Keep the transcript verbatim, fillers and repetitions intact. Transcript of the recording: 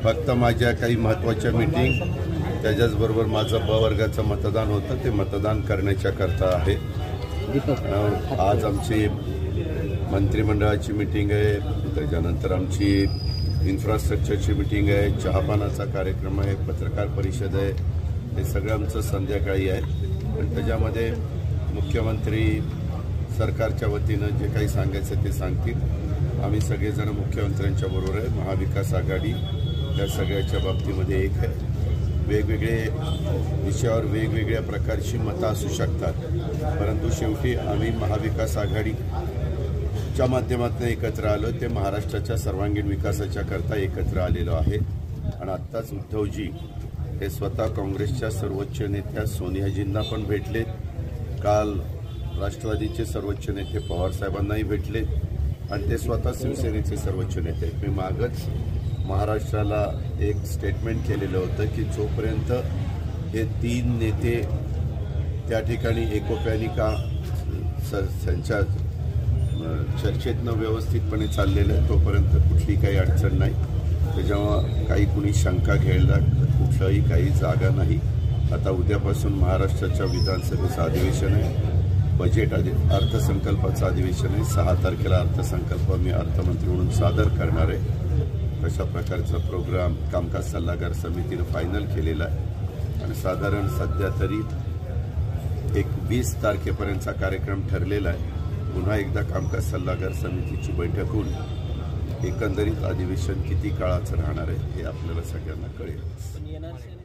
फक्त माझ्या काही महत्त्वाच्या मीटिंग त्याच्याचबरोबर माझं ब वर्गाचं मतदान होतं ते मतदान करण्याच्या करता आहे। आज आमची मंत्रिमंडळाची मीटिंग आहे, त्याच्यानंतर आमची इन्फ्रास्ट्रक्चरची मीटिंग आहे, चहापानाचा कार्यक्रम आहे, पत्रकार परिषद आहे, हे सगळं आमचं संध्याकाळी आहे। पण त्याच्यामध्ये मुख्यमंत्री सरकारच्या वतीनं जे काही सांगायचं ते सांगतील। आम्ही सगळेजण मुख्यमंत्र्यांच्या बरोबर आहे। महाविकास आघाडी या सगळ्याच्या बाबतीमध्ये एक आहे। वेगवेगळे विषयावर वेगवेगळ्या प्रकारची मतं असू शकतात, परंतु शेवटी आम्ही महाविकास आघाडीच्या माध्यमातून एकत्र आलो ते महाराष्ट्राच्या सर्वांगीण विकासाच्या करता एकत्र आलेलो आहे। आणि आत्ताच उद्धवजी हे स्वतः काँग्रेसच्या सर्वोच्च नेत्या सोनियाजींना पण भेटले, काल राष्ट्रवादीचे सर्वोच्च नेते पवारसाहेबांनाही भेटले आणि ते स्वतः शिवसेनेचे सर्वोच्च नेते। मी मागच महाराष्ट्राला एक स्टेटमेंट केलेलं होतं की जोपर्यंत हे तीन नेते त्या ठिकाणी एकोप्याने का त्यांच्या चर्चेतनं व्यवस्थितपणे चाललेलं आहे तोपर्यंत कुठली काही अडचण नाही। त्याच्यामुळं काही कुणी शंका घ्यायला कुठलंही काही जागा नाही। आता उद्यापासून महाराष्ट्राच्या विधानसभेचं अधिवेशन आहे, बजेट अर्थसंकल्पाचं अधिवेशन आहे। सहा तारखेला अर्थसंकल्प मी अर्थमंत्री म्हणून सादर करणार आहे। अशा प्रकारचा प्रोग्राम कामकाज सल्लागार समितीनं फायनल केलेला आहे आणि साधारण सध्या तरी एक वीस तारखेपर्यंतचा कार्यक्रम ठरलेला आहे। पुन्हा एकदा कामकाज सल्लागार समितीची बैठक होऊन एकंदरीत अधिवेशन किती काळाचं राहणार आहे हे आपल्याला सगळ्यांना कळेल।